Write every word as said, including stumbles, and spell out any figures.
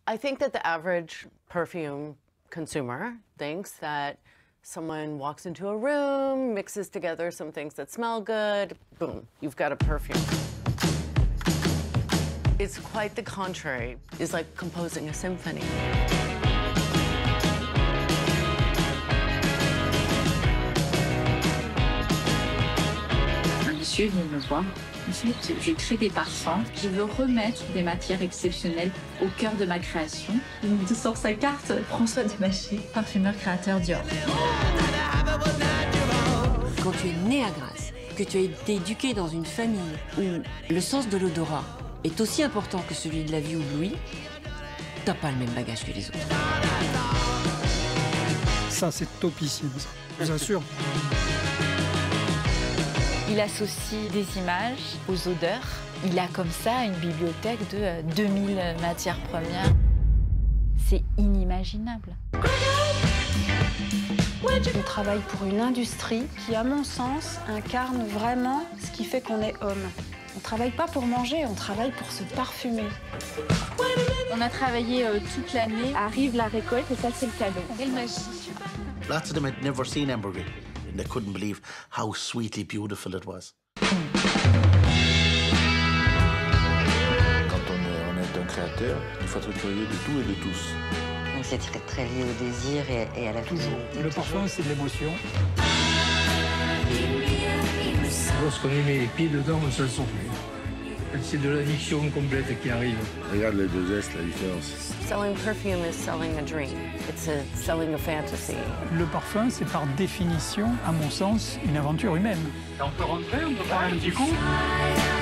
I think that the average perfume consumer thinks that someone walks into a room, mixes together some things that smell good, boom, you've got a perfume. It's quite the contrary. It's like composing a symphony. Un monsieur vient me voir. Monsieur, je crée des parfums. Je veux remettre des matières exceptionnelles au cœur de ma création. Il me sort sa carte. François Desmachis, parfumeur créateur Dior. Quand tu es né à Grasse, que tu as été éduqué dans une famille où le sens de l'odorat est aussi important que celui de la vie ou de l'ouïe, t'as pas le même bagage que les autres. Ça, c'est topissime, ça. Je vous assure. Il associe des images aux odeurs. Il a comme ça une bibliothèque de deux mille matières premières. C'est inimaginable. On travaille pour une industrie qui, à mon sens, incarne vraiment ce qui fait qu'on est homme. On ne travaille pas pour manger, on travaille pour se parfumer. On a travaillé euh, toute l'année. Arrive la récolte et ça, c'est le cadeau. Quelle magie. Lots of them had never seen ambergris, and they couldn't believe how sweetly beautiful it was. Quand on est, on est un créateur, il faut être curieux de tout et de tous. C'est très, très lié au désir et, et à la Toujours. fusion. Le parfum, c'est de l'émotion. Lorsqu'on y met les pieds dedans, on se le souffle. C'est de l'addiction complète qui arrive. Regarde les deux gestes, la différence. Selling perfume is selling a dream. It's a, selling a fantasy. Le parfum, c'est par définition, à mon sens, une aventure humaine. On peut rentrer, on peut faire un petit coup.